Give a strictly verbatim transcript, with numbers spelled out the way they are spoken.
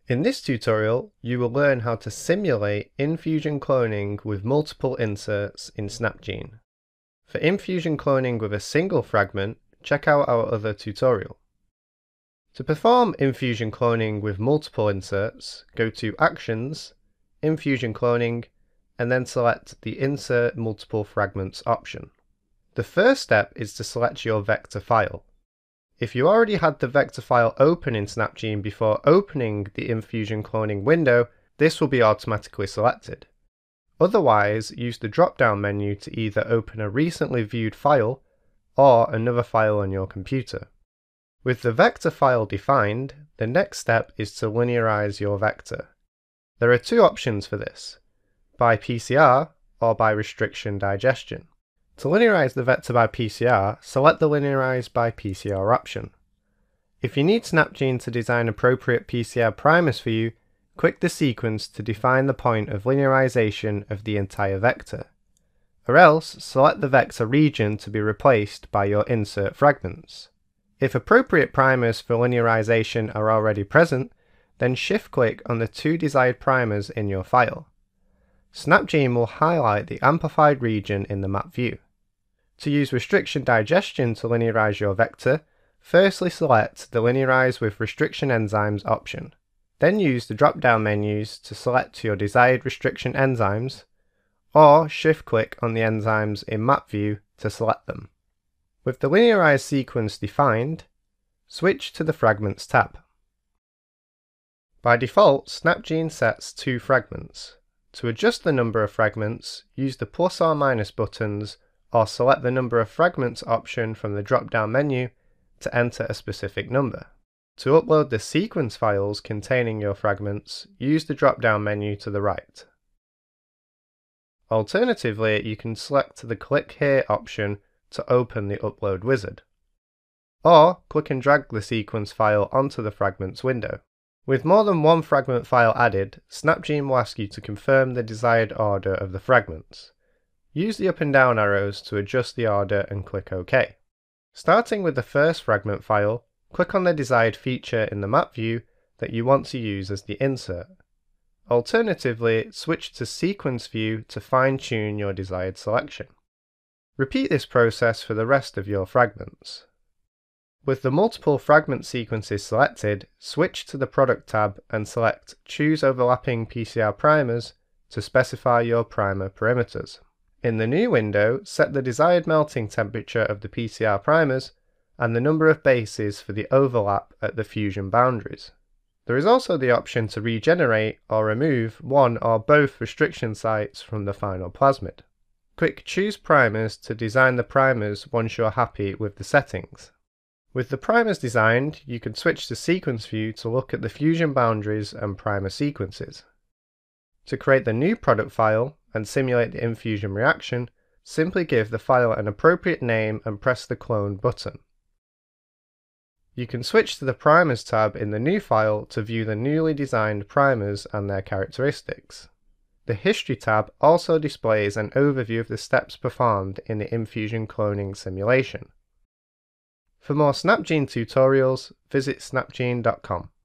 In this tutorial, you will learn how to simulate infusion cloning with multiple inserts in SnapGene. For infusion cloning with a single fragment, check out our other tutorial. To perform infusion cloning with multiple inserts, go to Actions, Infusion Cloning, and then select the Insert Multiple Fragments option. The first step is to select your vector file. If you already had the vector file open in SnapGene before opening the infusion cloning window, this will be automatically selected. Otherwise, use the drop-down menu to either open a recently viewed file or another file on your computer. With the vector file defined, the next step is to linearize your vector. There are two options for this, by P C R or by restriction digestion. To linearize the vector by P C R, select the Linearize by P C R option. If you need SnapGene to design appropriate P C R primers for you, click the sequence to define the point of linearization of the entire vector. Or else, select the vector region to be replaced by your insert fragments. If appropriate primers for linearization are already present, then shift-click on the two desired primers in your file. SnapGene will highlight the amplified region in the map view. To use restriction digestion to linearize your vector, firstly select the Linearize with Restriction Enzymes option. Then use the drop-down menus to select your desired restriction enzymes, or shift-click on the enzymes in map view to select them. With the linearized sequence defined, switch to the Fragments tab. By default, SnapGene sets two fragments. To adjust the number of fragments, use the plus or minus buttons or select the Number of Fragments option from the drop-down menu to enter a specific number. To upload the sequence files containing your fragments, use the drop-down menu to the right. Alternatively, you can select the Click Here option to open the Upload wizard. Or click and drag the sequence file onto the Fragments window. With more than one fragment file added, SnapGene will ask you to confirm the desired order of the fragments. Use the up and down arrows to adjust the order and click OK. Starting with the first fragment file, click on the desired feature in the map view that you want to use as the insert. Alternatively, switch to Sequence View to fine-tune your desired selection. Repeat this process for the rest of your fragments. With the multiple fragment sequences selected, switch to the Product tab and select Choose Overlapping P C R Primers to specify your primer parameters. In the new window, set the desired melting temperature of the P C R primers and the number of bases for the overlap at the fusion boundaries. There is also the option to regenerate or remove one or both restriction sites from the final plasmid. Click Choose Primers to design the primers once you're happy with the settings. With the primers designed, you can switch to Sequence View to look at the fusion boundaries and primer sequences. To create the new product file and simulate the infusion reaction, simply give the file an appropriate name and press the Clone button. You can switch to the Primers tab in the new file to view the newly designed primers and their characteristics. The History tab also displays an overview of the steps performed in the infusion cloning simulation. For more SnapGene tutorials, visit snapgene dot com.